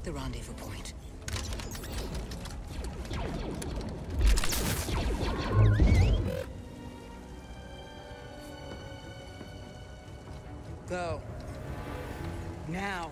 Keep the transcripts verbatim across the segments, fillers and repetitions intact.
the rendezvous point. Go. Now.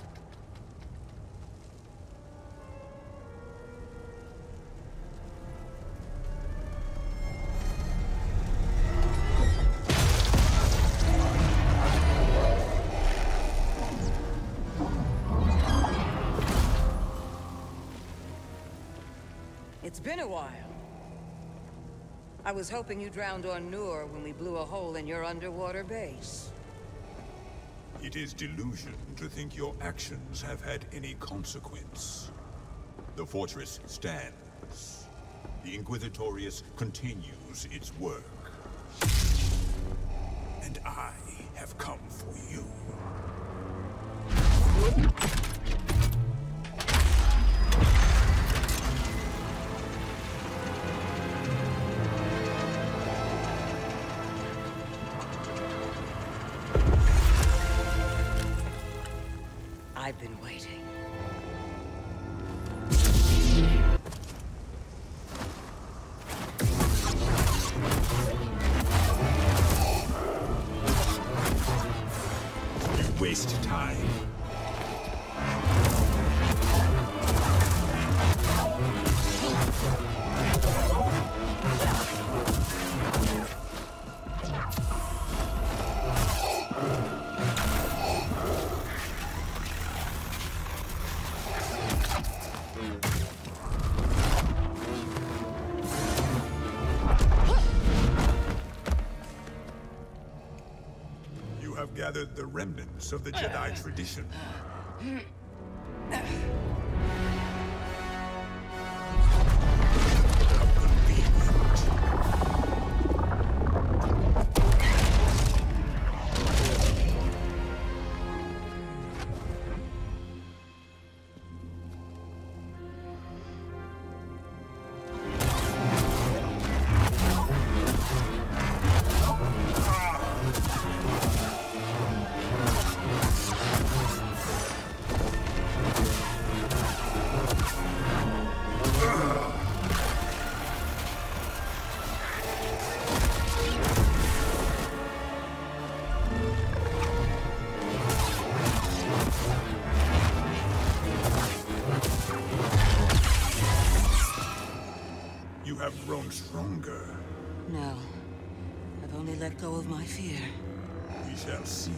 It's been a while. I was hoping you drowned on Nur when we blew a hole in your underwater base. It is delusion to think your actions have had any consequence. The fortress stands. The Inquisitorius continues its work. And I have come for you. I've been waiting. You waste time. Gathered the remnants of the Jedi tradition. You have grown stronger. No. I've only let go of my fear. We shall see.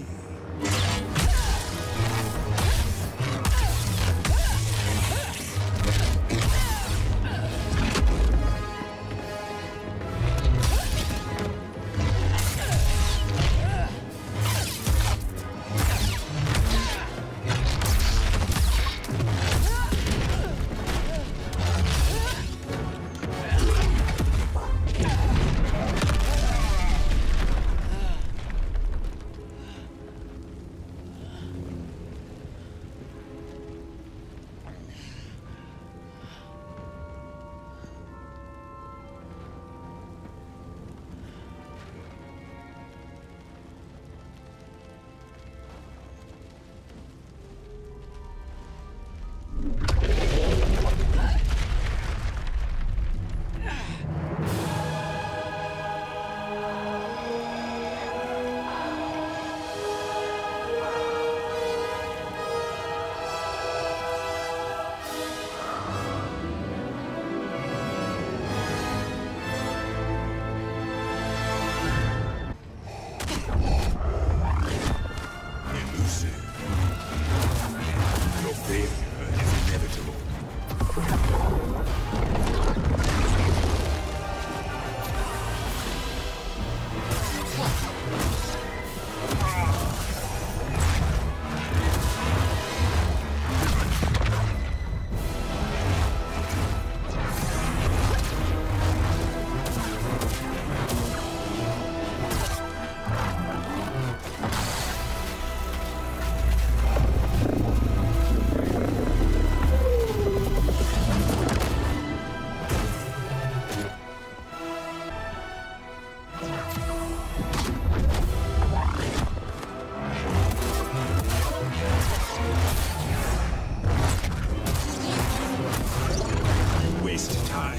time.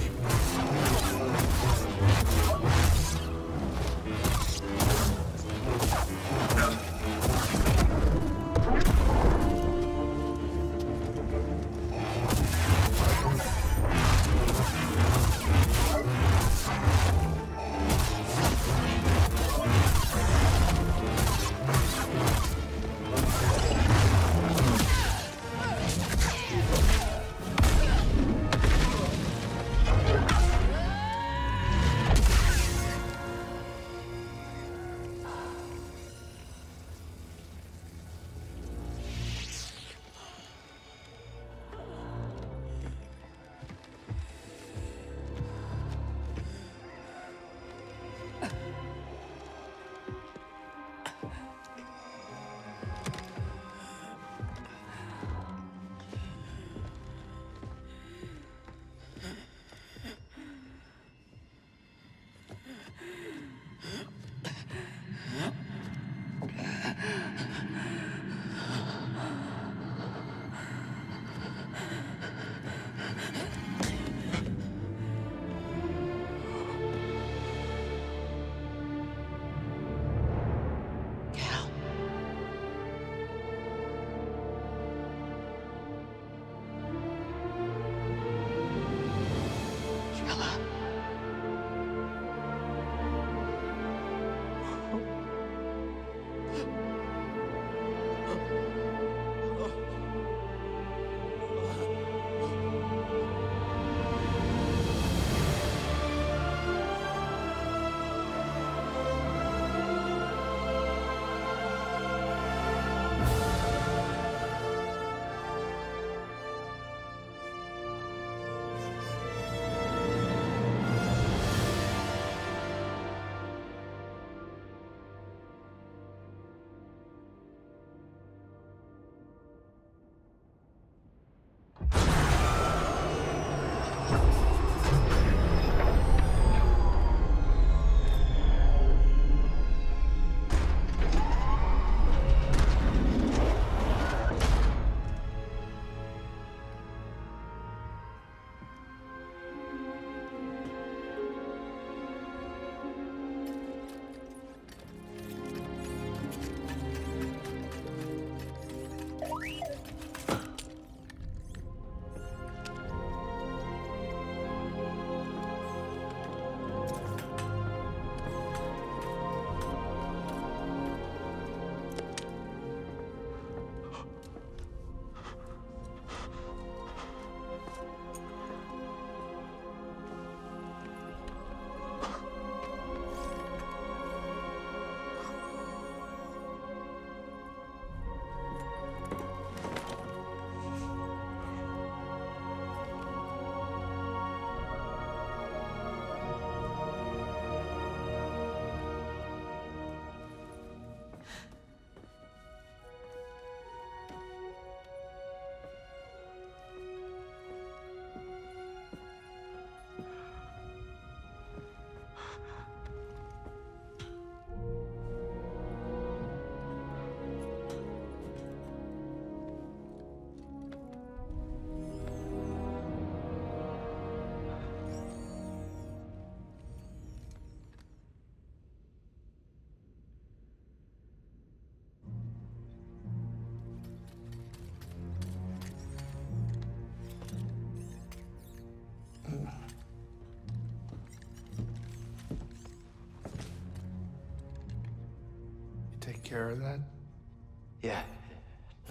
Take care of that? Yeah. Uh,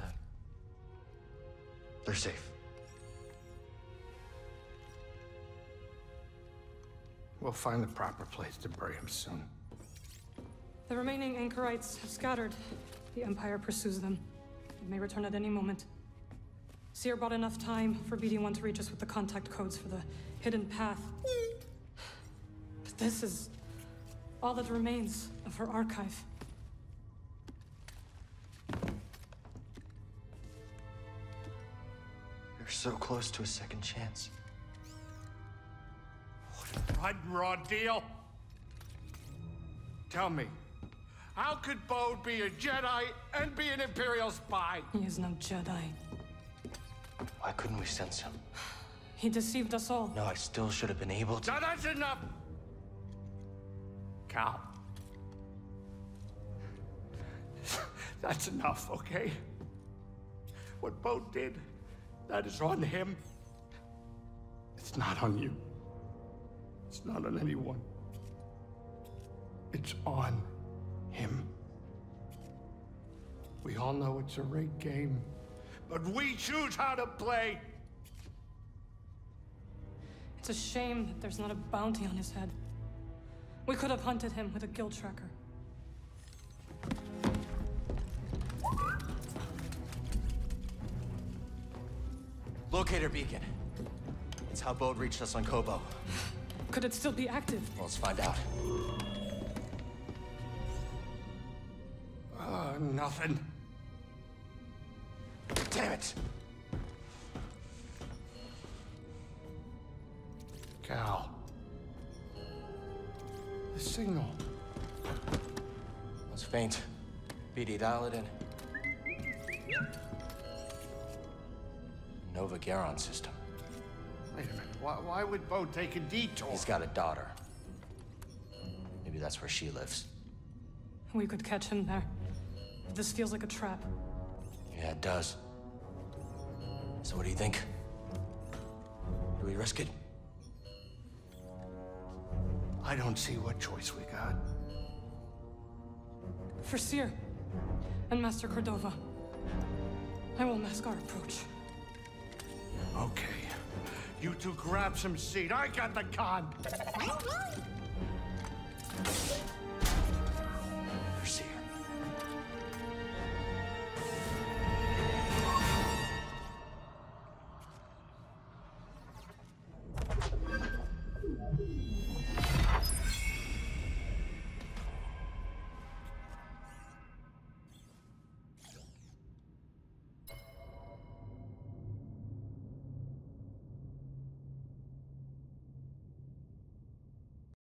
they're safe. We'll find the proper place to bury him soon. The remaining anchorites have scattered. The Empire pursues them. They may return at any moment. Seer bought enough time for B D one to reach us with the contact codes for the hidden path. But this is all that remains of her archive. They're so close to a second chance. What a blood and raw deal. Tell me, how could Bode be a Jedi and be an Imperial spy? He is no Jedi. Why couldn't we sense him? He deceived us all. No, I still should have been able to. Now that's enough! Cal. That's enough, okay? What Bode did, that is on him. It's not on you. It's not on anyone. It's on him. We all know it's a rigged game, but we choose how to play. It's a shame that there's not a bounty on his head. We could have hunted him with a guild tracker. Locator beacon. It's how Bode reached us on Koboh. Could it still be active? Well, let's find out. Uh, nothing. Damn it! Cal. The signal. It's faint. B D, dial it in. Nova Garon system. Wait a minute. Why, why would Bode take a detour? He's got a daughter. Maybe that's where she lives. We could catch him there. But this feels like a trap. Yeah, it does. So what do you think? Do we risk it? I don't see what choice we got. For Seer and Master Cordova, I will mask our approach. Okay. You two grab some seat. I got the con.